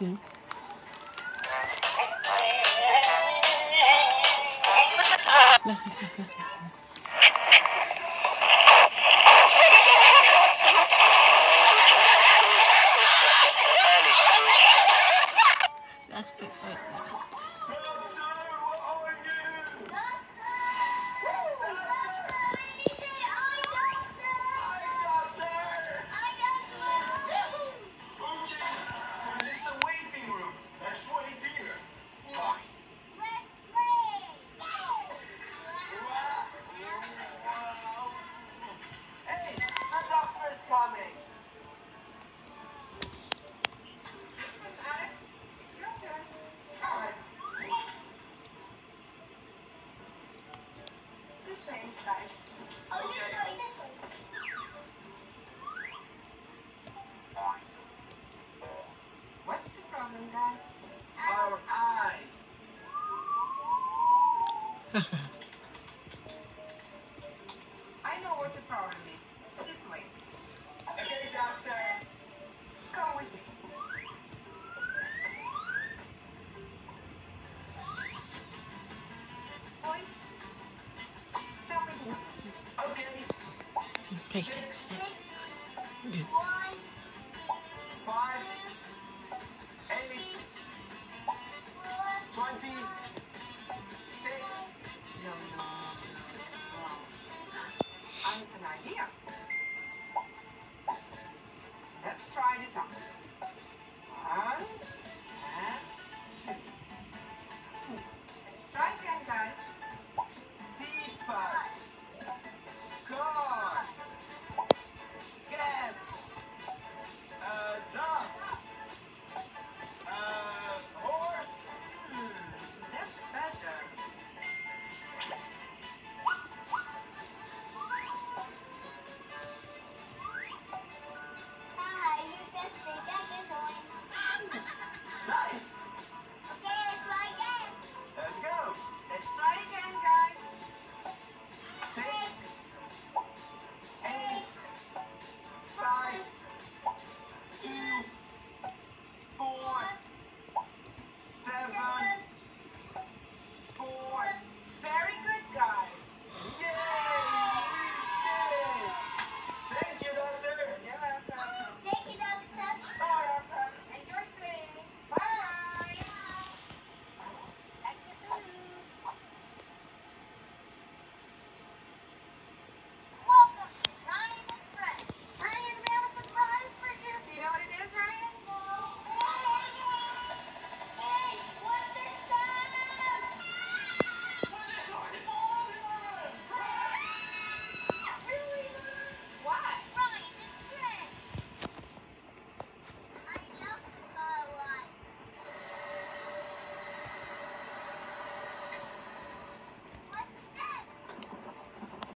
listen. Listen. That's good for you. This way, guys. Oh, this way. What's the problem, guys? Our eyes. I know what the problem is. This way. Okay, doctor. Come with me. Boys, tell me the numbers. Okay. Take 6, it. 1, 5, 8, 20, 6. No, that's wrong. I have an idea. Let's try this out.